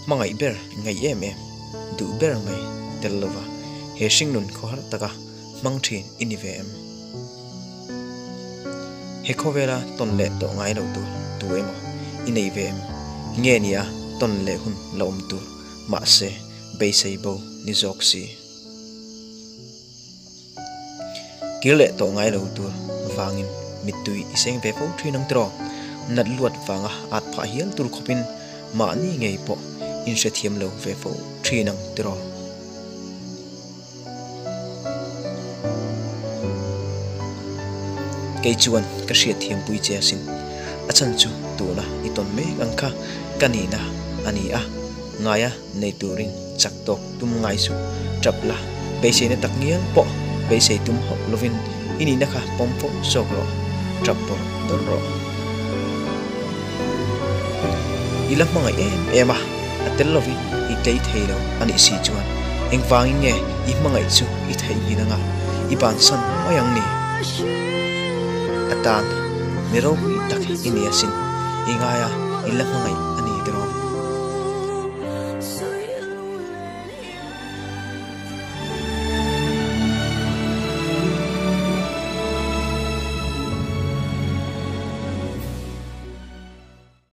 mangai ber ngai em du ber mai telova he singnun khohar taka mangthin inivem he khovera tonle to ngai lo tu emo inevem nge nia tonle hun lom tu ma se beisei bo ni joksi kile to ngai lo tu wangin mitui iseng ve fo thinang tro nat luat wanga at pha hial tur khopin ma ni ngei po in se thiam lo ve fo thinang tro kei chuan ka hria thiam pui che sin achan chu tuna iton me angkha kanina ani a ngaya nei turin chaktok tum ngai su trapla beise ne takngiang po beise tum hok lovin ini nakha pompo sokro trapor torro ilang mga ema atel lovin itei theilo ani si chuan engwangi nge I mga itsu ithei hinanga iban san oyang ni atan mero hui tak ini asin ingaya ilang mga